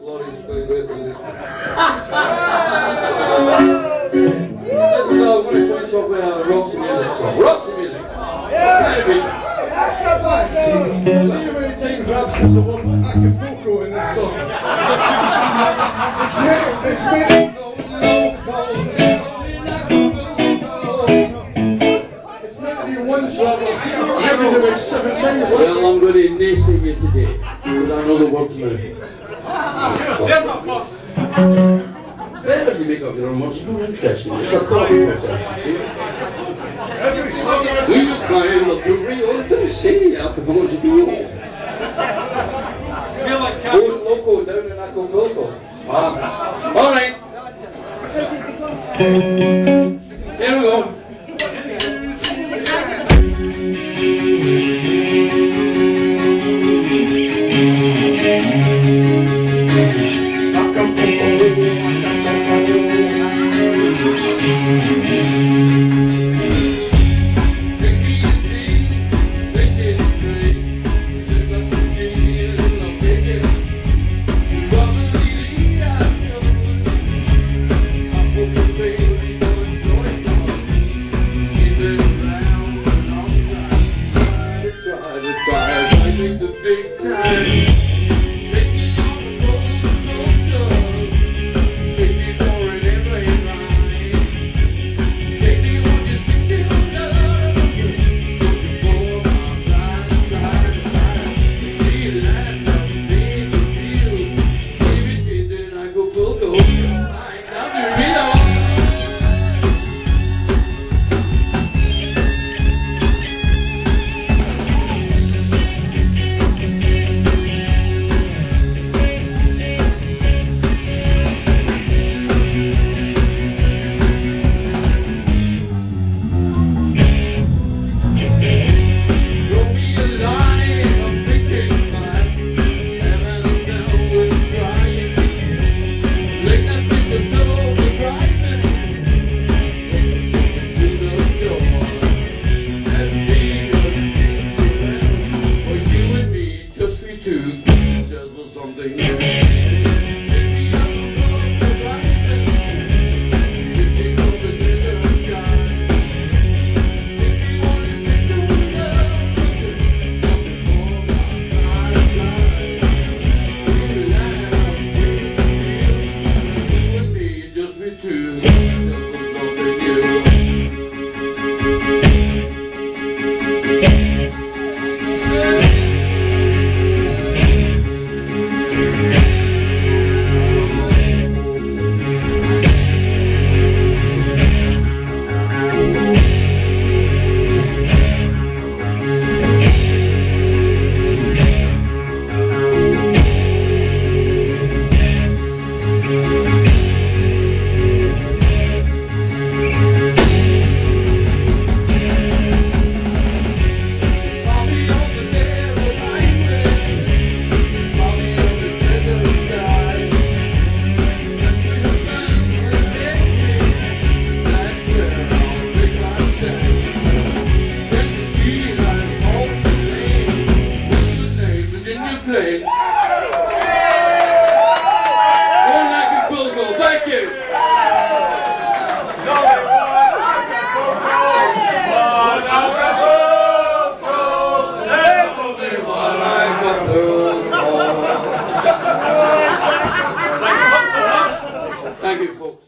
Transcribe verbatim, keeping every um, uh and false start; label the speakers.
Speaker 1: lorries going with it. This is uh, when it's finish off with a Roxy music song. Roxy music! Yeah!
Speaker 2: See, see how many times Rab says the word Acapulco in this song. It's made, it's made It's meant to be once, Rab. I've seen it about seven times.
Speaker 1: Well, I'm going to nace you today, because I know the words now. It's better if you make up your own words, it's more interesting. It's a thought process, you see. We just climbed up to Rio, it didn't say Acapulco to Rio. Going loco down in Acapulco. Ah. All right. Here we go. Thank you, folks.